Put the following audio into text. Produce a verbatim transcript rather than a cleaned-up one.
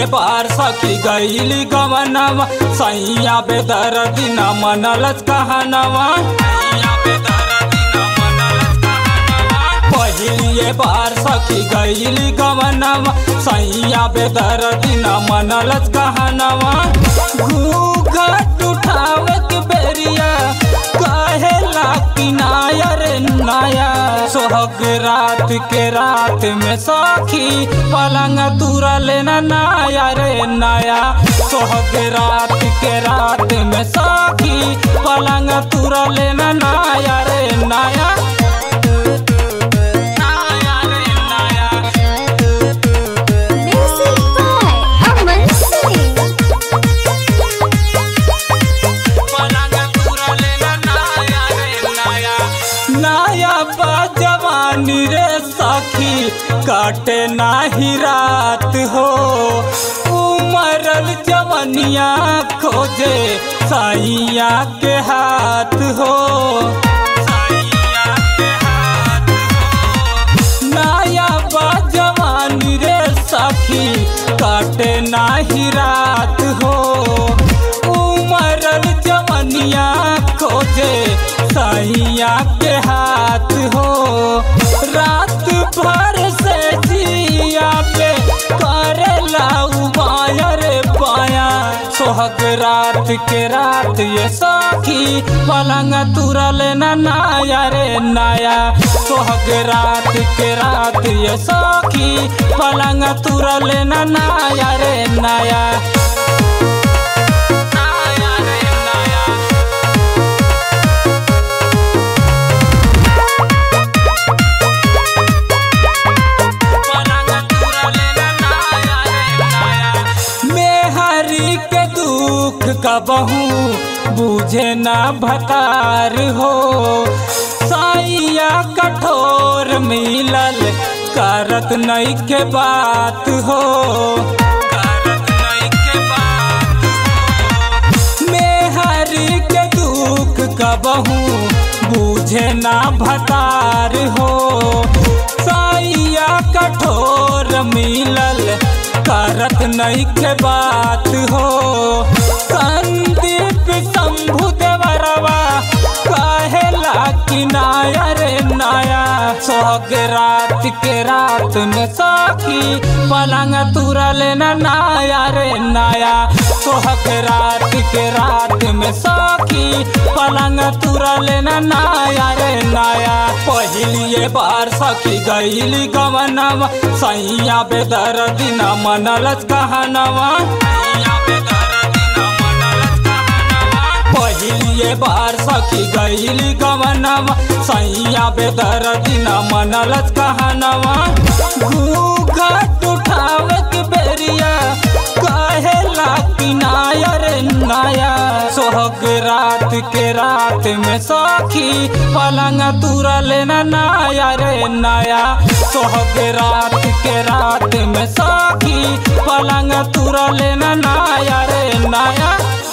पहिलिए बार सखी गईली गवनवा सैया बेदर्दी न मनलस कहनवा। पहिलिए बार सखी गईली गवनवा सैया बेदर्दी न मनलस कहनवा। घूंघट उठावे के बेरिया कहेला कि नाया रे नाया सोहग रात के रात में सखी पलंग तुरा लेना नाया रे नाया। सोहग रात के रात में सखी पलंग तुरा लेना नाया रे नाया। जवानी रे सखी काटे नाही रात हो उमरल जवनिया खोजे सैया के हाथ हो। नया बा जवानी रे सखी काटे नाही रात हो उमरल जवनिया खोजे सैया के हाथ हो। रात भर से जिया पे करेला उबाया रे पाया सोहग रात के रात ये सखी पलंग तुरा लेना नाया रे नाया। सोहग रात के रात ये सखी पलंग तुरा लेना नाया रे नाया। कबहू बूझे ना भतार हो सैया कठोर मिलल करत नहीं के बात हो। करत नहीं के बात हो मेहरी के दुख कबहू बूझे ना भतार हो सैया कठोर मिलल करत नहीं के बात हो। संदीप शंभु देवरवा कहेला कि नाया रे नाया सोहग रात के रात में सखी पलंग तुरा लेना नाया रे नाया। सोहग रात के रात में सखी पलंग तुरा लेना नाया रे नाया। पहिलिए बार सखी गईली गवनवा सैया बेदर्दी न मनलस कहनवा। पहिलिए बार सखी गईली गवनवा सैया बेदर्दी न मनलस कहनवा। घूंघट उठावे के बेरिया कहेला कि नाया रे नाया सोहग रात के रात में सखी पलंग तुरा लेना नाया रे नाया। सोहग रात के रात में सखी पलंग तुरा लेना नाया रे नाया।